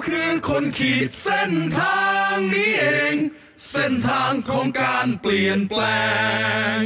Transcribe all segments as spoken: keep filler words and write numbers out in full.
คือคนขีดเส้นทางนี้เองเส้นทางของการเปลี่ยนแปลง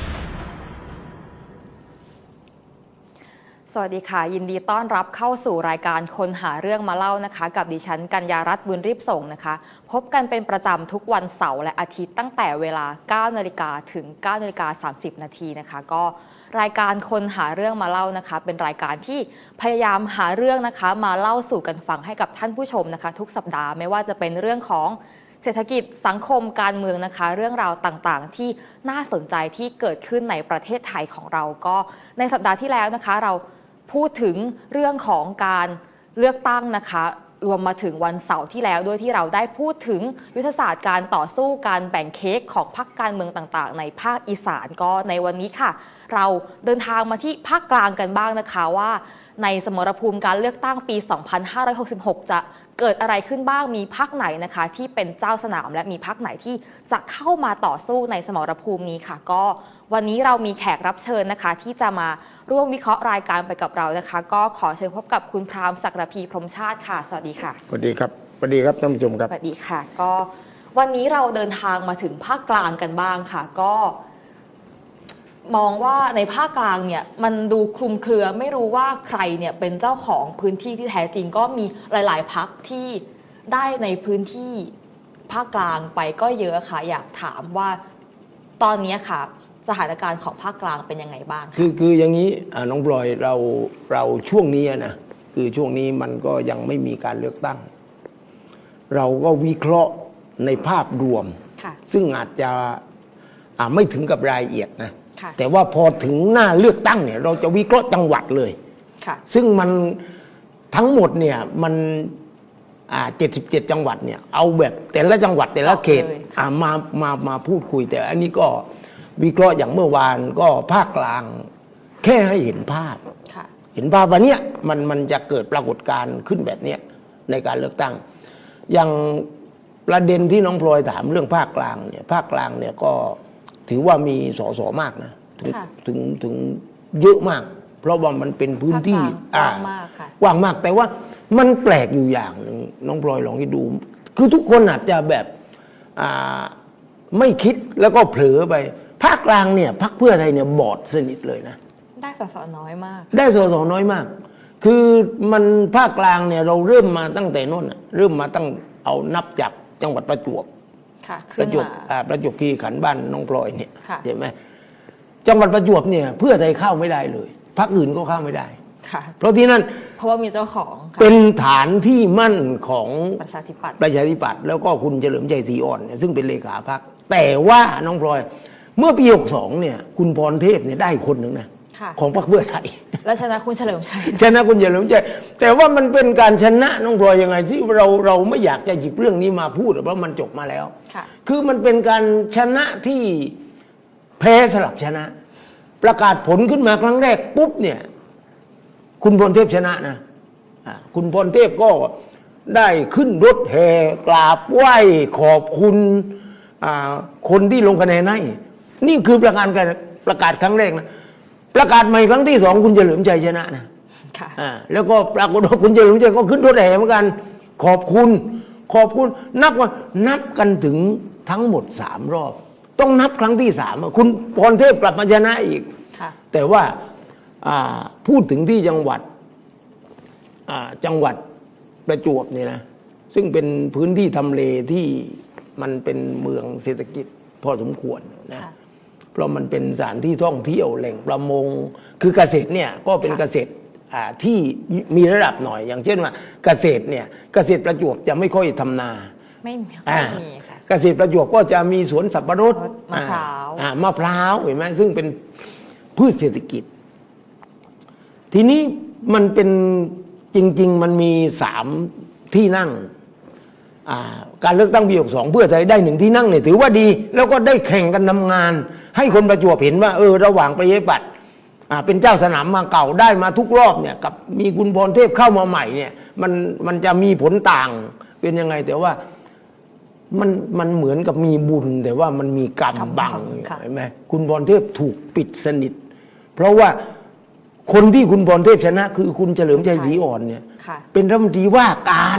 สวัสดีค่ะยินดีต้อนรับเข้าสู่รายการคนหาเรื่องมาเล่านะคะกับดิฉันกัญญารัตน์บุญรีบส่งนะคะพบกันเป็นประจำทุกวันเสาร์และอาทิตย์ตั้งแต่เวลา เก้านาฬิกา ถึง เก้านาฬิกาสามสิบ นาทีนะคะก็รายการคนหาเรื่องมาเล่านะคะเป็นรายการที่พยายามหาเรื่องนะคะมาเล่าสู่กันฟังให้กับท่านผู้ชมนะคะทุกสัปดาห์ไม่ว่าจะเป็นเรื่องของเศรษฐกิจสังคมการเมืองนะคะเรื่องราวต่างๆที่น่าสนใจที่เกิดขึ้นในประเทศไทยของเราก็ในสัปดาห์ที่แล้วนะคะเราพูดถึงเรื่องของการเลือกตั้งนะคะรวมมาถึงวันเสาร์ที่แล้วด้วยที่เราได้พูดถึงยุทธศาสตร์การต่อสู้การแบ่งเค้กของพรรคการเมืองต่างๆในภาคอีสานก็ในวันนี้ค่ะเราเดินทางมาที่ภาคกลางกันบ้างนะคะว่าในสมรภูมิการเลือกตั้งปี สองพันห้าร้อยหกสิบหก จะเกิดอะไรขึ้นบ้างมีพรรคไหนนะคะที่เป็นเจ้าสนามและมีพรรคไหนที่จะเข้ามาต่อสู้ในสมรภูมินี้ค่ะก็วันนี้เรามีแขกรับเชิญนะคะที่จะมาร่วมวิเคราะห์รายการไปกับเรานะคะก็ขอเชิญพบกับคุณพราหมณ์ศักดิ์พีพรหมชาติค่ะสวัสดีค่ะสวัสดีครับสวัสดีครับท่านผู้ชมครับสวัสดีค่ะก็วันนี้เราเดินทางมาถึงภาคกลางกันบ้างค่ะก็มองว่าในภาคกลางเนี่ยมันดูคลุมเครือไม่รู้ว่าใครเนี่ยเป็นเจ้าของพื้นที่ที่แท้จริงก็มีหลายๆพรรคที่ได้ในพื้นที่ภาคกลางไปก็เยอะค่ะอยากถามว่าตอนนี้ค่ะสถานการณ์ของภาคกลางเป็นยังไงบ้างคือคืออย่างนี้น้องพลอยเราเราช่วงนี้นะคือช่วงนี้มันก็ยังไม่มีการเลือกตั้งเราก็วิเคราะห์ในภาพรวมซึ่งอาจจะอาไม่ถึงกับรายละเอียดนะแต่ว่าพอถึงหน้าเลือกตั้งเนี่ยเราจะวิเคราะห์จังหวัดเลยซึ่งมันทั้งหมดเนี่ยมันอ่าเจ็ดสิบเจ็ดจังหวัดเนี่ยเอาแบบแต่ละจังหวัดแต่ละเขตอ่ามามามาพูดคุยแต่อันนี้ก็วิเคราะห์อย่างเมื่อวานก็ภาคกลางแค่ให้เห็นภาพเห็นภาพวันนี้มันมันจะเกิดปรากฏการณ์ขึ้นแบบนี้ในการเลือกตั้งอย่างประเด็นที่น้องพลอยถามเรื่องภาคกลางเนี่ยภาคกลางเนี่ยก็ถือว่ามีสสมากนะถึงถึงถึงเยอะมากเพราะว่ามันเป็นพื้นที่กว้างมากค่ะกว้างมากแต่ว่ามันแปลกอยู่อย่างหนึ่งน้องพลอยลองคิดดูคือทุกคนอาจจะแบบไม่คิดแล้วก็เผลอไปภาคกลางเนี่ยพรรคเพื่อไทยเนี่ยบอดสนิทเลยนะได้สสน้อยมากได้สสน้อยมากคือมันภาคกลางเนี่ยเราเริ่มมาตั้งแต่โน่นเริ่มมาตั้งเอานับจากจังหวัดประจวบประจวบประจวบคีรีขันธ์บ้านน้องพลอยเนี่ยเห็นไหมจังหวัดประจวบเนี่ยเพื่อไทยเข้าไม่ได้เลยพรรคอื่นก็เข้าไม่ได้เพราะที่นั่นเพราะว่ามีเจ้าของเป็นฐานที่มั่นของประชาธิปัตย์ประชาธิปัตย์แล้วก็คุณเฉลิมชัยศรีอ่อนซึ่งเป็นเลขาพรรคแต่ว่าน้องพลอยเมื่อปีหกสิบสองเนี่ยคุณพรเทพเนี่ยได้คนหนึ่งนะของพรรคเพื่อไทยแล้วชนะคุณเฉลิมชัยชนะคุณเฉลิมชัยแต่ว่ามันเป็นการชนะน้องพลอยยังไงที่เราเราไม่อยากจะหยิบเรื่องนี้มาพูดเพราะมันจบมาแล้วคือมันเป็นการชนะที่แพ้สลับชนะประกาศผลขึ้นมาครั้งแรกปุ๊บเนี่ยคุณพรเทพชนะนะคุณพรเทพก็ได้ขึ้นรถแห่กราบไหว้ขอบคุณคนที่ลงคะแนนให้นี่คือประกาศประกาศครั้งแรกนะประกาศใหม่ครั้งที่สองคุณเฉลิมชัยชนะนะแล้วก็ปรากฏว่าคุณเฉลิมชัยก็ขึ้นรถแห่เหมือนกันขอบคุณขอบคุณนับว่านับกันถึงทั้งหมดสามรอบต้องนับครั้งที่สามคุณพรเทพกลับมาชนะอีกแต่ว่าพูดถึงที่จังหวัดจังหวัดประจวบเนี่ยนะซึ่งเป็นพื้นที่ทำเลที่มันเป็นเมืองเศรษฐกิจพอสมควรนะเพราะมันเป็นสถานที่ท่องเที่ยวแหล่งประมงคือเกษตรเนี่ยก็เป็นเกษตรที่มีระดับหน่อยอย่างเช่นว่าเกษตรเนี่ยเกษตรประจวบจะไม่ค่อยทำนาไม่มีค่ะเกษตรประจวบก็จะมีสวนสับปะรดมะพร้าวมะพร้าวเห็นไหมซึ่งเป็นพืชเศรษฐกิจทีนี้มันเป็นจริงๆมันมีสามที่นั่งการเลือกตั้งปีหกสิบสองเพื่อไทยได้หนึ่งที่นั่งเนี่ยถือว่าดีแล้วก็ได้แข่งกันทำงานให้คนประจวบเห็นว่าเออระหว่างประชาธิปัตย์เป็นเจ้าสนามมาเก่าได้มาทุกรอบเนี่ยกับมีคุณพรเทพเข้ามาใหม่เนี่ยมันมันจะมีผลต่างเป็นยังไงแต่ว่ามันมันเหมือนกับมีบุญแต่ว่ามันมีกรรมบังเห็นไหมคุณพรเทพถูกปิดสนิทเพราะว่าคนที่คุณพรเทพชนะคือคุณเฉลิมชัยศรีอ่อนเนี่ยเป็นรัฐมนตรีว่าการ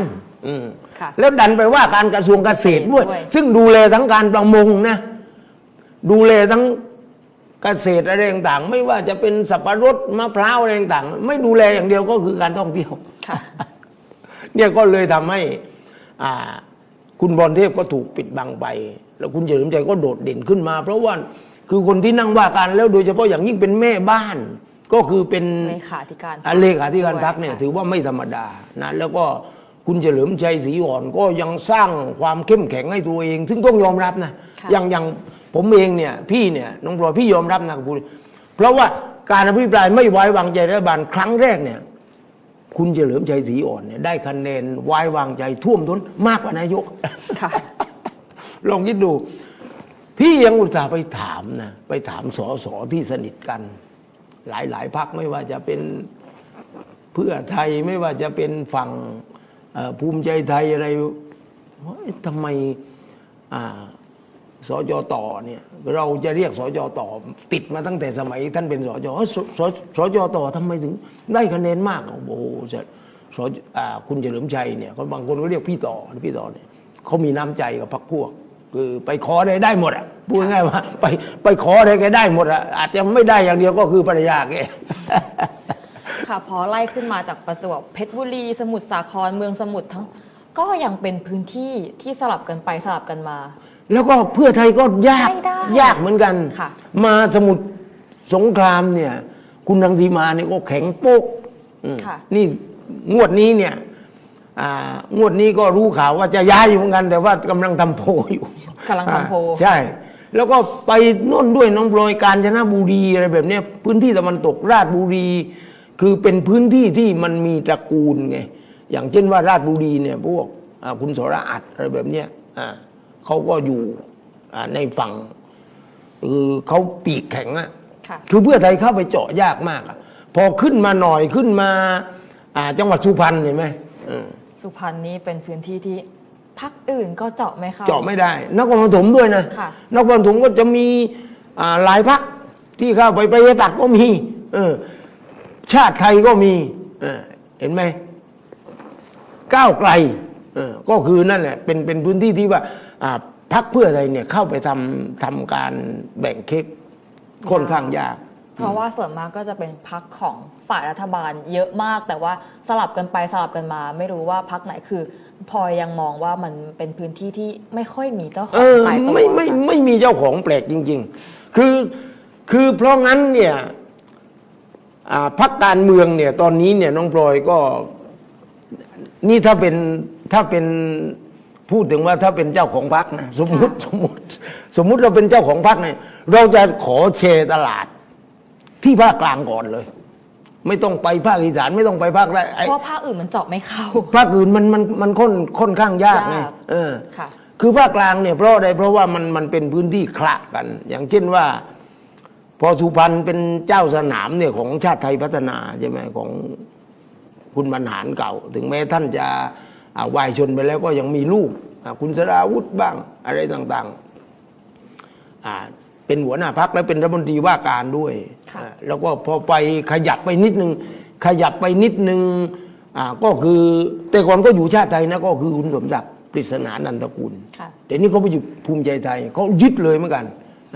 แล้วดันไปว่าการกระทรวงเกษตรด้วยซึ่งดูแลทั้งการประมงนะดูแลทั้งเกษตรอะไรต่างๆไม่ว่าจะเป็นสับปะรดมะพร้าวอะไรต่างๆไม่ดูแลอย่างเดียวก็คือการท่องเที่ยวเนี่ยก็เลยทำให้อ่าคุณพรเทพก็ถูกปิดบังไปแล้วคุณเฉลิมชัยก็โดดเด่นขึ้นมาเพราะว่าคือคนที่นั่งว่าการแล้วโดยเฉพาะอย่างยิ่งเป็นแม่บ้านก็คือเป็นเลขาธิการเลขาธิการพรรคเนี่ยถือว่าไม่ธรรมดานะแล้วก็คุณเฉลิมชัยศรีอ่อนก็ยังสร้างความเข้มแข็งให้ตัวเองซึ่งต้องยอมรับนะอย่างอย่างผมเองเนี่ยพี่เนี่ยน้องพลอยพี่ยอมรับนะคุณเพราะว่าการอภิปรายไม่ไว้วางใจรัฐบาลครั้งแรกเนี่ยคุณเฉลิมชัยศรีอ่อนเนี่ยได้คะแนนไว้วางใจท่วมท้นมากกว่านายกลองคิดดูพี่ยังอุตส่าห์ไปถามนะไปถามสสที่สนิทกันหลายๆพรรคไม่ว่าจะเป็นเพื่อไทยไม่ว่าจะเป็นฝั่งภูมิใจไทยอะไรทำไมสจต่อเนี่ยเราจะเรียกสจต่อติดมาตั้งแต่สมัยท่านเป็นสจสสจต่อทำไมถึงได้คะแนนมากโอ้โหสคุณเฉลิมชัยเนี่ยบางคนก็เรียกพี่ต่อพี่ต่อเนี่ยเขามีน้ำใจกับพรรคพวกคือไปขออะไรได้หมดอ่ะพูดง่ายว่าไปไปขออะไรแกได้หมดอ่ะอาจจะไม่ได้อย่างเดียวก็คือภรรยาแกค่ะพอไล่ขึ้นมาจากประจวบเพชรบุรีสมุทรสาครเมืองสมุทรทั้งก็ยังเป็นพื้นที่ที่สลับกันไปสลับกันมาแล้วก็เพื่อไทยก็ยากยากเหมือนกันมาสมุทรสงครามเนี่ยคุณรังสีมาเนี่ยก็แข็งโป๊กนี่งวดนี้เนี่ยงวดนี้ก็รู้ข่าวว่าจะย้ายอยู่เหมือนกันแต่ว่ากำลังทำโพอยู่กำลังทำโพใช่แล้วก็ไปโน่นด้วยน้องพลอยกาญจนบุรีอะไรแบบนี้พื้นที่ตะวันตกราชบุรีคือเป็นพื้นที่ที่มันมีตระกูลไงอย่างเช่นว่าราชบุรีเนี่ยพวกคุณสรอัตอะไรแบบนี้เขาก็อยู่ในฝั่งคือเขาปีกแข็งอะคือเพื่อไทยเข้าไปเจาะยากมากพอขึ้นมาหน่อยขึ้นมาจังหวัดสุพรรณเห็นไหมสุพรรณนี้เป็นพื้นที่ที่พรรคอื่นก็เจาะไม่เข้าเจาะไม่ได้นครปฐมด้วยนะนครปฐมก็จะมีหลายพรรคที่เข้าไปไปปักก็มีชาติไทยก็มีเห็นไหมก้าวไกลก็คือนั่นแหละเป็นเป็นพื้นที่ที่ว่าพรรคเพื่อไทยเนี่ยเข้าไปทำทำการแบ่งเค้กค่อนข้างยากเพราะว่าส่วนมากก็จะเป็นพรรคของฝ่ายรัฐบาลเยอะมากแต่ว่าสลับกันไปสลับกันมาไม่รู้ว่าพรรคไหนคือพลอยยังมองว่ามันเป็นพื้นที่ที่ไม่ค่อยมีเจ้าของตายตัวไม่ไม่ไม่มีเจ้าของแปลกจริงๆคือคือเพราะงั้นเนี่ยพรรคการเมืองเนี่ยตอนนี้เนี่ยน้องพลอยก็นี่ถ้าเป็นถ้าเป็นพูดถึงว่าถ้าเป็นเจ้าของพรรคนะสมมติสมมติสมมุติเราเป็นเจ้าของพรรคเนี่ยเราจะขอแชร์ตลาดที่ภาคกลางก่อนเลยไม่ต้องไปภาคอีสานไม่ต้องไปภาคใต้เพราะภาคอื่นมันเจาะไม่เข้าภาคอื่นมันมันมันค่อนค่อนข้างยากไงเออคือภาคกลางเนี่ยเพราะอะไรเพราะว่ามันมันเป็นพื้นที่คละกันอย่างเช่นว่าพอสุพรรณเป็นเจ้าสนามเนี่ยของชาติไทยพัฒนาใช่ไหมของคุณบรรหารเก่าถึงแม้ท่านจะวายชนไปแล้วก็ยังมีลูกคุณสราวุธบ้างอะไรต่างๆเป็นหัวหน้าพรรคและเป็นรัฐมนตรีว่าการด้วยแล้วก็พอไปขยับไปนิดนึงขยับไปนิดนึงก็คือแต่ก่อนก็อยู่ชาติไทยนะก็คือคุณสมศักดิ์ปริศนานันทกุลเดี๋ยวนี้เขาไปอยู่ภูมิใจไทยเขายึดเลยเหมือนกัน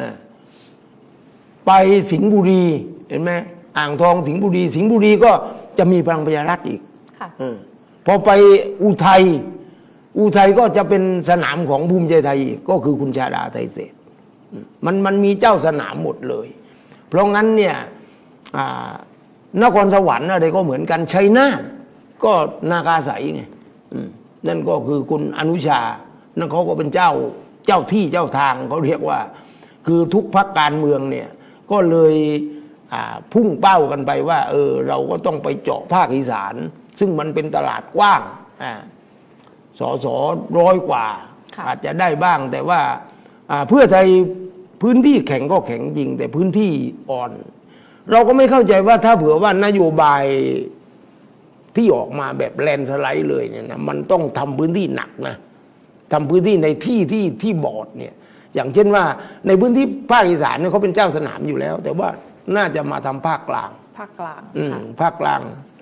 ไปสิงห์บุรีเห็นไหมอ่างทองสิงห์บุรีสิงห์บุรีก็จะมีพลังประชารัฐอีกพอไปอุทัยอุทัยก็จะเป็นสนามของภูมิใจไทยอีกก็คือคุณชาดาไทยเศรษฐ์มันมันมีเจ้าสนามหมดเลยเพราะงั้นเนี่ยนครสวรรค์อะไรก็เหมือนกันชัยนาทก็นาคาใสไงนั่นก็คือคุณอนุชานั่นเขาก็เป็นเจ้าเจ้าที่เจ้าทางเขาเรียกว่าคือทุกพรรคการเมืองเนี่ยก็เลยพุ่งเป้ากันไปว่าเออเราก็ต้องไปเจาะภาคอีสานซึ่งมันเป็นตลาดกว้างสอสอร้อยกว่าอาจจะได้บ้างแต่ว่าเพื่อไทยพื้นที่แข็งก็แข็งจริงแต่พื้นที่อ่อนเราก็ไม่เข้าใจว่าถ้าเผื่อว่านโยบายที่ออกมาแบบแลนสไลด์เลยเนี่ยนะมันต้องทำพื้นที่หนักนะทำพื้นที่ในที่ที่ที่บอดเนี่ยอย่างเช่นว่าในพื้นที่ภาคอีสานเนี่ยเขาเป็นเจ้าสนามอยู่แล้วแต่ว่าน่าจะมาทำภาคกลางภาคกลางอืมภาคกลาง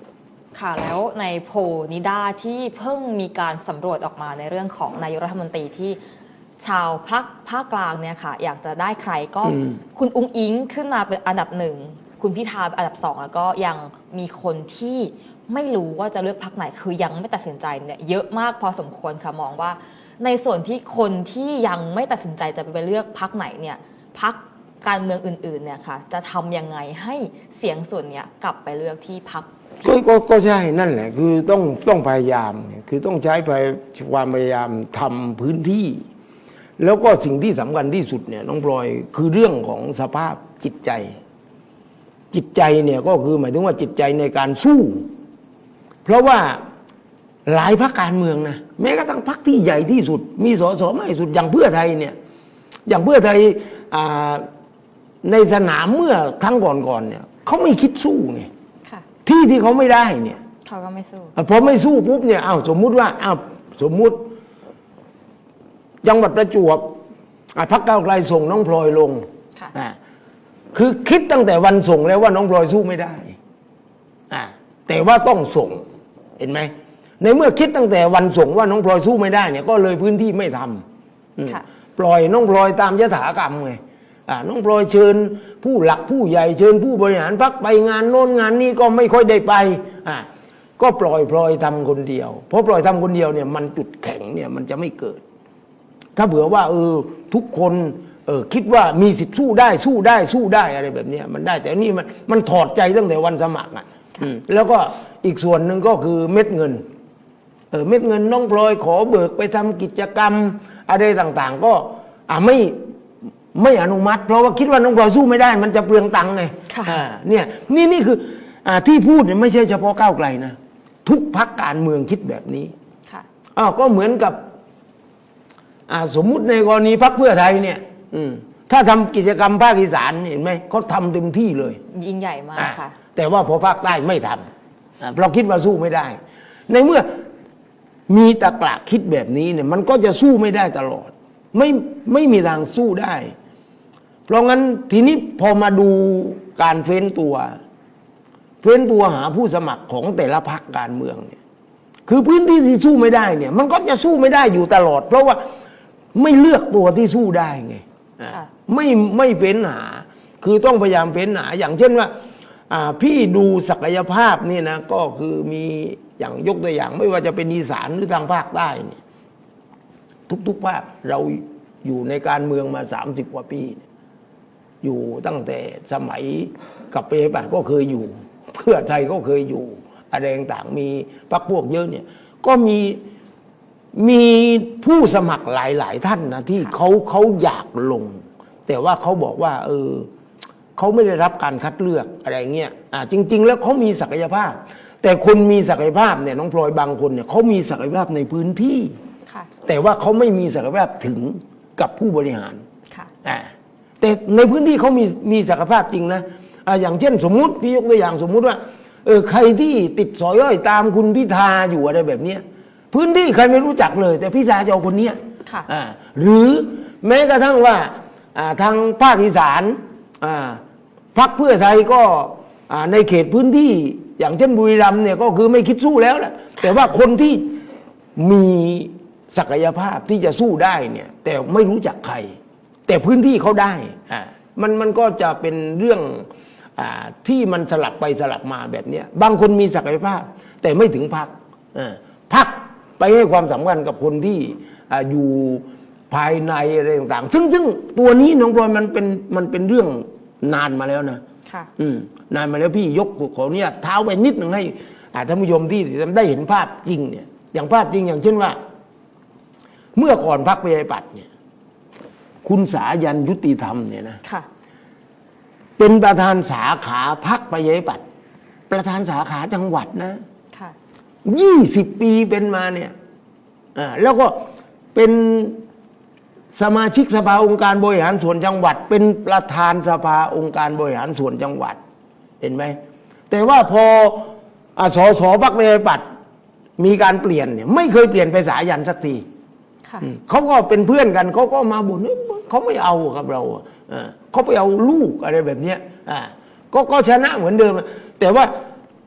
ค่ะแล้วในโพลนิด้าที่เพิ่งมีการสำรวจออกมาในเรื่องของนายกรัฐมนตรีที่ชาวภาคภาคกลางเนี่ยค่ะอยากจะได้ใครก็คุณอุ้งอิงขึ้นมาเป็นอันดับหนึ่งคุณพิธาเป็นอันดับสองแล้วก็ยังมีคนที่ไม่รู้ว่าจะเลือกพรรคไหนคือยังไม่ตัดสินใจเนี่ยเยอะมากพอสมควรค่ะมองว่าในส่วนที่คนที่ยังไม่ตัดสินใจจะไปเลือกพรรคไหนเนี่ยพรรคการเมืองอื่นๆเนี่ยค่ะจะทำยังไงให้เสียงส่วนเนี้ยกลับไปเลือกที่พรรคก็ก็ก็ใช่นั่นแหละคือต้องต้องพยายามคือต้องใช้ความพยายามทำพื้นที่แล้วก็สิ่งที่สำคัญที่สุดเนี่ยน้องพลอยคือเรื่องของสภาพจิตใจจิตใจเนี่ยก็คือหมายถึงว่าจิตใจในการสู้เพราะว่าหลายพรรคการเมืองนะแม้กระทั่งพรรคที่ใหญ่ที่สุดมีสสมากที่สุดอย่างเพื่อไทยเนี่ยอย่างเพื่อไทยในสนามเมื่อครั้งก่อนๆเนี่ยเขาไม่คิดสู้ไงที่ที่เขาไม่ได้เนี่ยเขาก็ไม่สู้พอไม่สู้ปุ๊บเนี่ยอ้าวสมมุติว่าอ้าวสมมุติจังหวัดประจวบพรรคก้าวไกลส่งน้องพลอยลงคือคิดตั้งแต่วันส่งแล้วว่าน้องพลอยสู้ไม่ได้แต่ว่าต้องส่งเห็นไหมในเมื่อคิดตั้งแต่วันส่งว่าน้องพลอยสู้ไม่ได้เนี่ยก็เลยพื้นที่ไม่ทำปล่อยน้องพลอยตามยถากรรมไงน้องพลอยเชิญผู้หลักผู้ใหญ่เชิญผู้บริหารพรรคไปงานโน้นงานนี้ก็ไม่ค่อยได้ไปก็ปล่อยพลอยทำคนเดียวเพราะปล่อยทำคนเดียวเนี่ยมันจุดแข็งเนี่ยมันจะไม่เกิดถ้าเผื่อว่าเออทุกคนเออคิดว่ามีสิทธิ์สู้ได้สู้ได้สู้ได้อะไรแบบนี้มันได้แต่นี่มันมันถอดใจตั้งแต่วันสมัครอ่ะแล้วก็อีกส่วนหนึ่งก็คือเม็ดเงินเออเม็ดเงินน้องพลอยขอเบิกไปทำกิจกรรมอะไรต่างๆก็อ่าไม่ไม่อนุมัติเพราะว่าคิดว่าน้องพลอยสู้ไม่ได้มันจะเปลืองตังค์ไงเนี่ยนี่นี่คืออ่าที่พูดเนี่ยไม่ใช่เฉพาะก้าวไกลนะทุกพรรคการเมืองคิดแบบนี้อ้าวก็เหมือนกับอ่าสมมุติในกรณีพรรคเพื่อไทยเนี่ยอืมถ้าทำกิจกรรมภาคอีสานเห็นไหมเขาทำเต็มที่เลยยิ่งใหญ่มากค่ะแต่ว่าพอภาคใต้ไม่ทำเพราะคิดว่าสู้ไม่ได้ในเมื่อมีตะกละคิดแบบนี้เนี่ยมันก็จะสู้ไม่ได้ตลอดไม่ไม่มีทางสู้ได้เพราะงั้นทีนี้พอมาดูการเฟ้นตัวเฟ้นตัวหาผู้สมัครของแต่ละพรรคการเมืองเนี่ยคือพื้นที่ที่สู้ไม่ได้เนี่ยมันก็จะสู้ไม่ได้อยู่ตลอดเพราะว่าไม่เลือกตัวที่สู้ได้ไงไม่ไม่เฟ้นหาคือต้องพยายามเฟ้นหาอย่างเช่นว่าพี่ดูศักยภาพนี่นะก็คือมีอย่างยกตัวอย่างไม่ว่าจะเป็นอีสานหรือทางภาคใต้เนี่ยทุกๆภาคเราอยู่ในการเมืองมาสามสิบกว่าปีอยู่ตั้งแต่สมัยกับประชาธิปัตย์ก็เคยอยู่เพื่อไทยก็เคยอยู่อะไรต่างๆมีพรรคพวกเยอะเนี่ยก็มีมีผู้สมัครหลายๆท่านนะที่เขาเขาอยากลงแต่ว่าเขาบอกว่าเออเขาไม่ได้รับการคัดเลือกอะไรเงี้ยอ่าจริงๆแล้วเขามีศักยภาพแต่คนมีศักยภาพเนี่ยน้องพลอยบางคนเนี่ยเขามีศักยภาพในพื้นที่แต่ว่าเขาไม่มีศักยภาพถึงกับผู้บริหารอ่าแต่ในพื้นที่เขามีมีศักยภาพจริงนะอ่าอย่างเช่นสมมุติพี่ยกตัวอย่างสมมุติว่าเออใครที่ติดสอยย่อยตามคุณพิธาอยู่อะไรแบบเนี้ยพื้นที่ใครไม่รู้จักเลยแต่พิธาจะเอาคนเนี้ยอ่าหรือแม้กระทั่งว่าอ่าทางภาคอีสานอ่าพรรคเพื่อไทยก็อ่าในเขตพื้นที่อย่างเช่นบุรีรัมย์เนี่ยก็คือไม่คิดสู้แล้วแหละแต่ว่าคนที่มีศักยภาพที่จะสู้ได้เนี่ยแต่ไม่รู้จักใครแต่พื้นที่เขาได้อ่ามันมันก็จะเป็นเรื่องอ่าที่มันสลับไปสลับมาแบบนี้บางคนมีศักยภาพแต่ไม่ถึงพรรคอ่าพรรคไปให้ความสำคัญกับคนที่อ่าอยู่ภายในอะไรต่างๆซึ่งซึ่งตัวนี้น้องพลอยมันเป็นมันเป็นเรื่องนานมาแล้วนะค่ะอืมนานมาแล้วพี่ยกขอเนี่ยเท้าไปนิดหนึ่งให้ท่านผู้ชมที่ได้เห็นภาพจริงเนี่ยอย่างภาพจริงอย่างเช่นว่าเมื่อก่อนพรรคประชาธิปัตย์เนี่ยคุณสายันยุติธรรมเนี่ยนะค่ะเป็นประธานสาขาพรรคประชาธิปัตย์ประธานสาขาจังหวัดนะค่ะยี่สิบปีเป็นมาเนี่ยอ่าแล้วก็เป็นสมาชิกสภาองค์การบริหารส่วนจังหวัดเป็นประธานสภาองค์การบริหารส่วนจังหวัดเห็นไหมแต่ว่าพอสสพรรคประชาธิปัตย์มีการเปลี่ยนเนี่ยไม่เคยเปลี่ยนไปสายันสักทีเขาก็เป็นเพื่อนกันเขาก็มาบ่นเขาไม่เอาครับเราเขาไปเอาลูกอะไรแบบเนี้ยก็ก็ชนะเหมือนเดิมแต่ว่า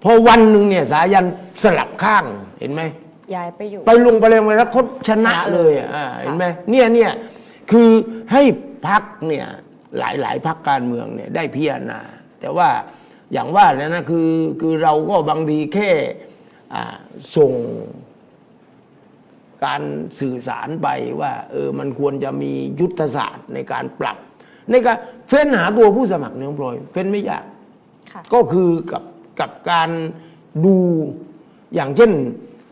พอวันหนึ่งเนี่ยสายันสลับข้างเห็นไหมย้ายไปอยู่ไปลงไปเลยมาแล้วเขาชนะเลยอ่าเห็นไหมเนี่ยเนี่ยคือให้พรรคเนี่ยหลายหลายพรรคการเมืองเนี่ยได้พิจารณาแต่ว่าอย่างว่าแล้วนะคือคือเราก็บางทีแค่ส่งการสื่อสารไปว่าเออมันควรจะมียุทธศาสตร์ในการปรับในการเฟ้นหาตัวผู้สมัครเนี่ยน้องพลอยเฟ้นไม่ยากก็คือกับกับการดูอย่างเช่น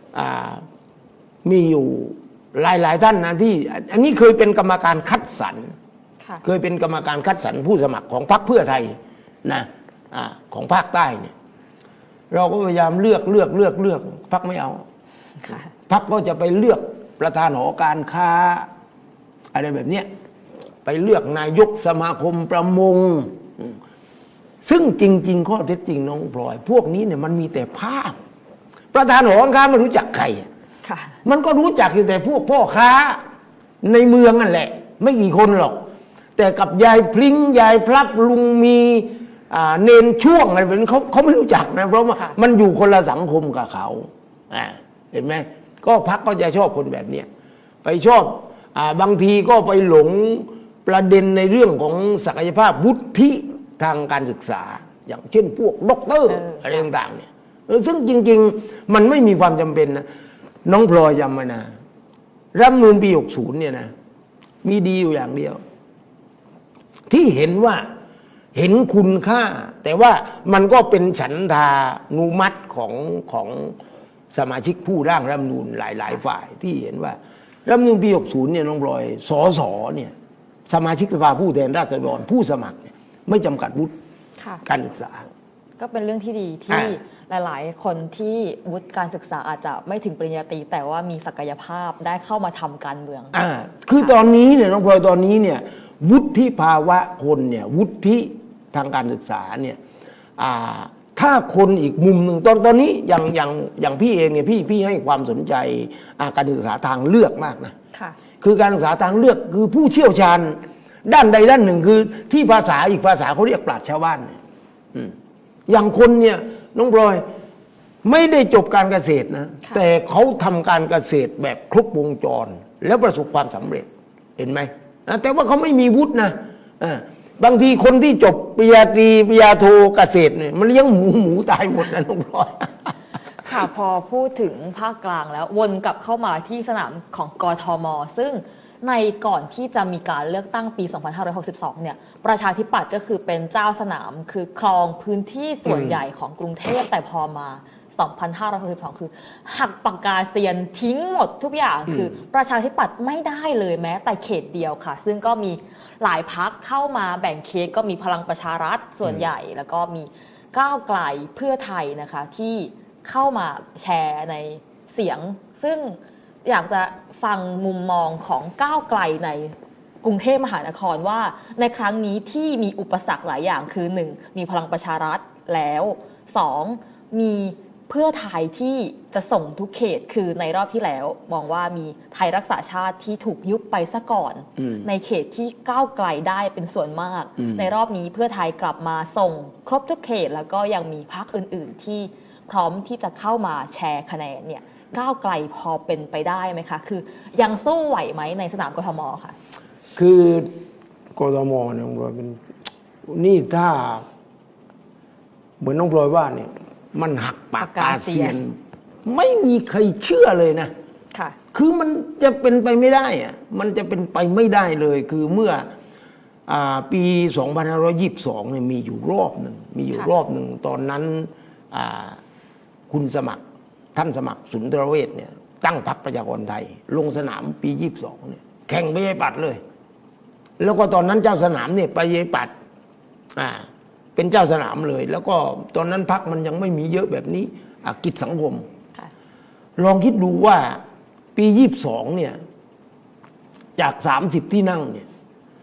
มีอยู่หลายๆท่านนะที่อันนี้เคยเป็นกรรมการคัดสรรเคยเป็นกรรมการคัดสรรผู้สมัครของพรรคเพื่อไทยนะของภาคใต้เนี่ยเราก็พยายามเลือกเลือกเลือกเลือกพรรคไม่เอาพรรคก็จะไปเลือกประธานหอการค้าอะไรแบบเนี้ยไปเลือกนายกสมาคมประมงซึ่งจริงๆข้อเท็จจริงน้องพลอยพวกนี้เนี่ยมันมีแต่ภาพประธานหอการค้าไม่รู้จักใครมันก็รู้จักอยู่แต่พวกพ่อค้าในเมืองนั่นแหละไม่กี่คนหรอกแต่กับยายพลิ้งยายพลับลุงมีเนนช่วงอะไรแบบนี้เขาเขาไม่รู้จักนะเพราะว่ามันอยู่คนละสังคมกับเขาเห็นไหมก็พรรคก็จะชอบคนแบบนี้ไปชอบบางทีก็ไปหลงประเด็นในเรื่องของศักยภาพวุฒิทางการศึกษาอย่างเช่นพวกด็อกเตอร์อะไรต่างๆเนี่ยซึ่งจริงๆมันไม่มีความจำเป็นนะน้องพลอยจำไว้นะรัฐธรรมนูญปีหกสิบเนี่ยนะมีดีอยู่อย่างเดียวที่เห็นว่าเห็นคุณค่าแต่ว่ามันก็เป็นฉันทานุมัติของของสมาชิกผู้ร่างรัฐธรรมนูญหลายๆฝ่ายที่เห็นว่ารัฐธรรมนูญปีหกสิบเนี่ยน้องพลอยสสเนี่ยสมาชิกสภาผู้แทนราษฎรผู้สมัครเนี่ยไม่จำกัดวุฒิการศึกษาก็เป็นเรื่องที่ดีที่หลายๆคนที่วุฒิการศึกษาอาจจะไม่ถึงปริญญาตรีแต่ว่ามีศักยภาพได้เข้ามาทำการเมืองอ่าคือตอนนี้เนี่ยน้องพลอยตอนนี้เนี่ยวุฒิภาวะคนเนี่ยวุฒิทางการศึกษาเนี่ยถ้าคนอีกมุมหนึ่งตอนตอนนี้อย่างอย่างอย่างพี่เองเนี่ยพี่พี่ให้ความสนใจการศึกษาทางเลือกมากนะคือการศึกษาทางเลือกคือผู้เชี่ยวชาญด้านใดด้านหนึ่งคือที่ภาษาอีกภาษาเขาเรียกปราชญ์ชาวบ้านอย่างคนเนี่ยน้องพลอยไม่ได้จบการเกษตรนะแต่เขาทำการเกษตรแบบครบวงจรแล้วประสบความสำเร็จเห็นไหมแต่ว่าเขาไม่มีวุฒินะบางทีคนที่จบปริญญาตรีปริญญาโทเกษตรเนี่ยมันเลี้ยงหมูหมูตายหมดนะน้องพลอยค่ะพอพูดถึงภาคกลางแล้ววนกลับเข้ามาที่สนามของกทม.ซึ่งในก่อนที่จะมีการเลือกตั้งปีสองพันห้าร้อยหกสิบสองเนี่ยประชาธิปัตย์ก็คือเป็นเจ้าสนามคือครองพื้นที่ส่วนใหญ่ของกรุงเทพแต่พอมาสองพันห้าร้อยหกสิบสองคือหักปากกาเซียนทิ้งหมดทุกอย่างคือประชาธิปัตย์ไม่ได้เลยแม้แต่เขตเดียวค่ะซึ่งก็มีหลายพรรคเข้ามาแบ่งเค้กก็มีพลังประชารัฐส่วนใหญ่แล้วก็มีก้าวไกลเพื่อไทยนะคะที่เข้ามาแชร์ในเสียงซึ่งอยากจะฟังมุมมองของก้าวไกลในกรุงเทพมหานครว่าในครั้งนี้ที่มีอุปสรรคหลายอย่างคือหนึ่งมีพลังประชารัฐแล้วสองมีเพื่อไทยที่จะส่งทุกเขตคือในรอบที่แล้วมองว่ามีไทยรักษาชาติที่ถูกยุบไปซะก่อนในเขตที่ก้าวไกลได้เป็นส่วนมากในรอบนี้เพื่อไทยกลับมาส่งครบทุกเขตแล้วก็ยังมีพรรคอื่นๆที่พร้อมที่จะเข้ามาแชร์คะแนนเนี่ยก้าวไกลพอเป็นไปได้ไหมคะคือยังสู้ไหวไหมในสนามกทม.ค่ะคือกทม.เนี่ยน้องพลอยเป็นนี่ถ้าเหมือนน้องพลอยว่าเนี่ยมันหักปากกาเซียนไม่มีใครเชื่อเลยนะค่ะคือมันจะเป็นไปไม่ได้อะมันจะเป็นไปไม่ได้เลยคือเมื่อปีสองพันห้าร้อยยี่สิบสองเนี่ยมีอยู่รอบหนึ่งมีอยู่รอบหนึ่งตอนนั้นคุณสมัครท่านสมัครสุนทรเวชเนี่ยตั้งพรรคประชากรไทยลงสนามปียี่สิบสองเนี่ยแข่งประชาธิปัตย์เลยแล้วก็ตอนนั้นเจ้าสนามเนี่ยประชาธิปัตย์อ่าเป็นเจ้าสนามเลยแล้วก็ตอนนั้นพรรคมันยังไม่มีเยอะแบบนี้กิจสังคมลองคิดดูว่าปียี่สิบสองเนี่ยจากสามสิบที่นั่งเนี่ย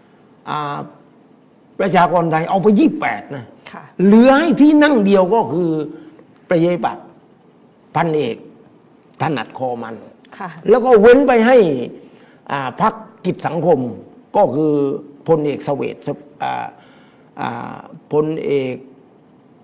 ประชากรไทยเอาไปยี่สิบแปดนะเหลือให้ที่นั่งเดียวก็คือประชาธิปัตย์พันเอกถนัดคอมันแล้วก็เว้นไปให้พรรคกิจสังคมก็คือพลเอกเสวตพลเอก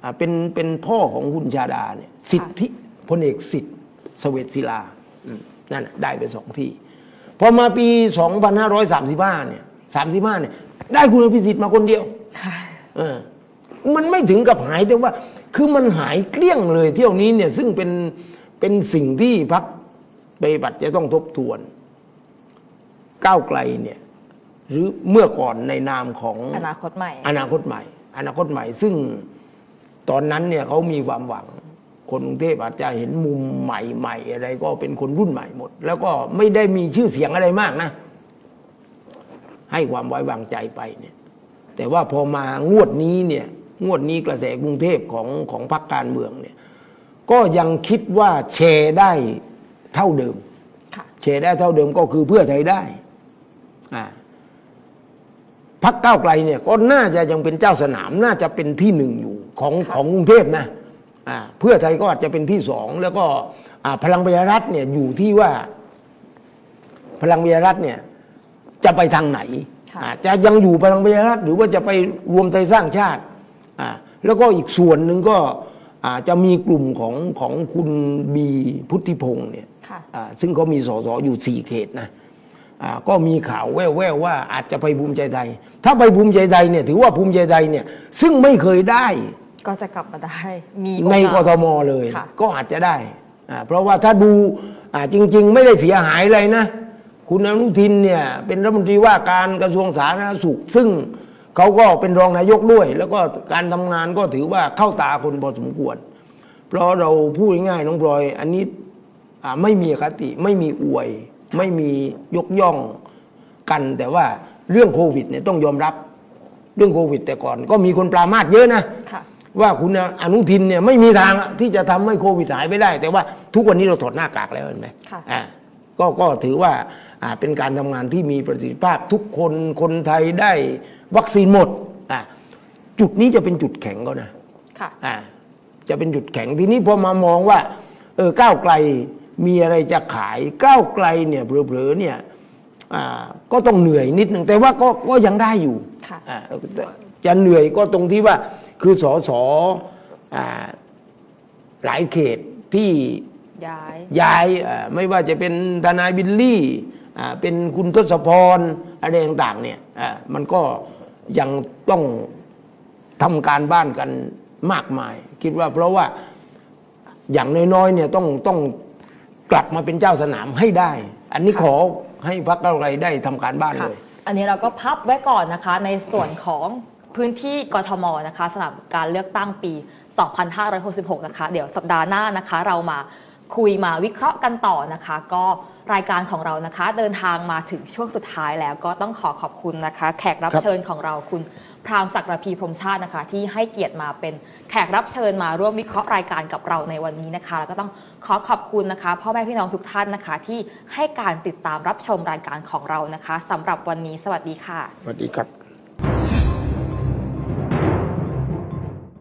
เป็นเป็นพ่อของคุณชาดาเนี่ยสิทธิพลเอกสิทธิ์เสวตศิลานั่นได้ไปสองที่พอมาปีสองพันห้าร้อยสามสิบห้าเนี่ยสามสิบห้าเนี่ยได้คุณอภิสิทธิ์มาคนเดียวเออมันไม่ถึงกับหายแต่ว่าคือมันหายเกลี้ยงเลยเที่ยวนี้เนี่ยซึ่งเป็นเป็นสิ่งที่พรรคประชาธิปัตย์จะต้องทบทวนก้าวไกลเนี่ยหรือเมื่อก่อนในนามของอนาคตใหม่อนาคตใหม่อนาคตใหม่ซึ่งตอนนั้นเนี่ยเขามีความหวังคนกรุงเทพอาจจะเห็นมุมใหม่ๆอะไรก็เป็นคนรุ่นใหม่หมดแล้วก็ไม่ได้มีชื่อเสียงอะไรมากนะให้ความไว้วางใจไปเนี่ยแต่ว่าพอมางวดนี้เนี่ยงวดนี้กระแสกรุงเทพของของพรรคการเมืองเนี่ยก็ยังคิดว่าแชร์ได้เท่าเดิมแชร์ได้เท่าเดิมก็คือเพื่อไทยได้อ่าพรรคก้าวไกลเนี่ยก็น่าจะยังเป็นเจ้าสนามน่าจะเป็นที่หนึ่งอยู่ของของกรุงเทพนะอ่าเพื่อไทยก็อาจจะเป็นที่สองแล้วก็อ่าพลังประชารัฐเนี่ยอยู่ที่ว่าพลังประชารัฐเนี่ยจะไปทางไหนจะยังอยู่พลังประชารัฐหรือว่าจะไปรวมไทยสร้างชาติอ่าแล้วก็อีกส่วนหนึ่งก็อาจจะมีกลุ่มของของคุณบีพุทธิพงศ์เนี่ยซึ่งเขามีสสอยู่สี่เขตนะก็มีข่าวแว่วๆว่าอาจจะไปภูมิใจไทยถ้าไปภูมิใจไทยเนี่ยถือว่าภูมิใจไทยเนี่ยซึ่งไม่เคยได้ก็จะกลับมาได้มีในกทมเลยก็อาจจะได้เพราะว่าถ้าดูจริงๆไม่ได้เสียหายอะไรนะคุณอนุทินเนี่ยเป็นรัฐมนตรีว่าการกระทรวงสาธารณสุขซึ่งเขาก็เป็นรองนายกด้วยแล้วก็การทำงานก็ถือว่าเข้าตาคนพอสมควรเพราะเราพูดง่ายๆน้องพลอยอันนี้ไม่มีอคติไม่มีอวยไม่มียกย่องกันแต่ว่าเรื่องโควิดเนี่ยต้องยอมรับเรื่องโควิดแต่ก่อนก็มีคนปรามาสเยอะนะว่าคุณอนุทินเนี่ยไม่มีทางที่จะทำให้โควิดหายไปได้แต่ว่าทุกวันนี้เราถอดหน้ากากแล้วเห็นไหมอ่าก็ก็ถือว่าเป็นการทำงานที่มีประสิทธิภาพทุกคนคนไทยได้วัคซีนหมดอ่าจุดนี้จะเป็นจุดแข็งก็นะค่ะอ่าจะเป็นจุดแข็งทีนี้พอมามองว่าเออก้าวไกลมีอะไรจะขายก้าวไกลเนี่ยเผลอๆเนี่ยก็ต้องเหนื่อยนิดนึงแต่ว่าก็ก็ยังได้อยู่จะเหนื่อยก็ตรงที่ว่าคือสสหลายเขตที่ย้ายย้ายไม่ว่าจะเป็นทนายบิลลี่เป็นคุณทศพรอะไรต่างๆเนี่ยมันก็ยังต้องทำการบ้านกันมากมายคิดว่าเพราะว่าอย่างน้อยๆเนี่ยต้องต้องกลับมาเป็นเจ้าสนามให้ได้อันนี้ขอให้พรรคก้าวไกลได้ทำการบ้านเลยอันนี้เราก็พับไว้ก่อนนะคะในส่วนของพื้นที่กทมนะคะสำหรับการเลือกตั้งปีสองพันห้าร้อยหกสิบหกนะคะเดี๋ยวสัปดาห์หน้านะคะเรามาคุยมาวิเคราะห์กันต่อนะคะก็รายการของเรานะคะเดินทางมาถึงช่วงสุดท้ายแล้วก็ต้องขอขอบคุณนะคะแขกรับเชิญของเราคุณพราหมณ์ศักดิ์ระพีพรหมชาตินะคะที่ให้เกียรติมาเป็นแขกรับเชิญมาร่วมวิเคราะห์รายการกับเราในวันนี้นะคะแล้วก็ต้องขอขอบคุณนะคะพ่อแม่พี่น้องทุกท่านนะคะที่ให้การติดตามรับชมรายการของเรานะคะสำหรับวันนี้สวัสดีค่ะสวัสดีครับ